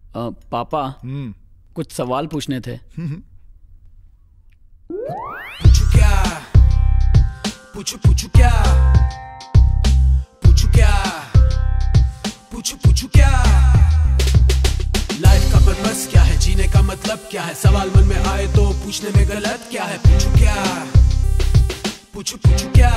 पापा कुछ सवाल पूछने थे। पूछू क्या पूछू पूछू क्या पूछू क्या पूछू पूछू क्या। लाइफ का पर्पस क्या है, जीने का मतलब क्या है, सवाल मन में आए तो पूछने में गलत क्या है। पूछू क्या पूछू पूछू क्या।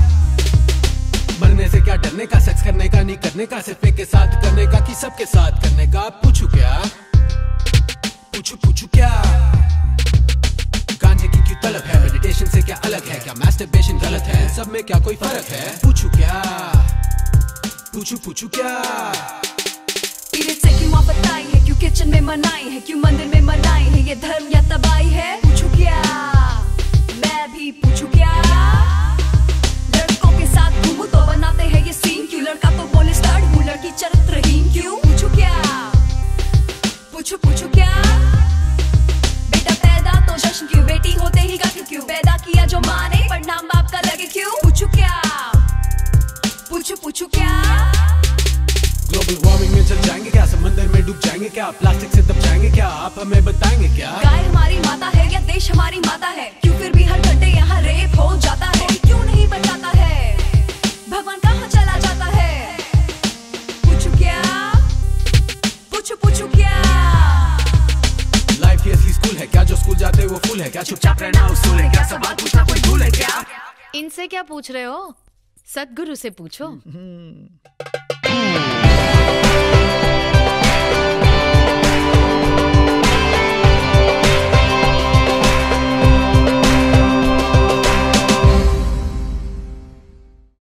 मरने से क्या डरने का, सेक्स करने का नहीं करने का, सिर्फ एक के साथ करने का कि सबके साथ करने का। पूछू क्या पूछू पूछू क्या। गांजे की क्यों तलब है, मेडिटेशन से क्या अलग है, क्या मैस्टरबेशन गलत है, सब में क्या कोई फर्क है। पूछू क्या पूछू पूछू क्या। पीरियड से क्यों आफत आई है, क्यों किचन में मनाई है, क्यों मंदिर में मनाई है, ये धर्म या तबाही है। पूछू क्या मैं भी पूछू क्या। लड़कों के साथ घूमू तो बनाते हैं ये सीन, क्यों लड़का तो बोले स्टार्ट हूँ लड़की चरित्रहीन क्यों। पूछू क्या पूछू पूछू क्या। बेटा पैदा तो जश्न क्यों, बेटी होते ही गाती क्यों, पैदा किया जो माँ ने पर नाम बाप का लगे क्यों। पूछू क्या पूछू पूछू क्या। ग्लोबल वार्मिंग में चल जाएंगे क्या, समंदर में डूब जाएंगे क्या, प्लास्टिक से दब जाएंगे क्या, आप हमें बताएंगे क्या। गाय हमारी माता है या देश हमारी माता है, क्यों फिर भी हर घंटे यहाँ रेप हो जाता है। क्यों नहीं बचाता है, भगवान कहाँ चला जाता है। पूछू क्या पूछू पूछू क्या। लाइफ ये असली स्कूल है क्या, जो स्कूल जाते वो फूल है क्या, चुपचाप रहना उसूल है क्या, सवाल पूछना कोई भूल है क्या। इनसे क्या पूछ रहे हो, सदगुरु से पूछो।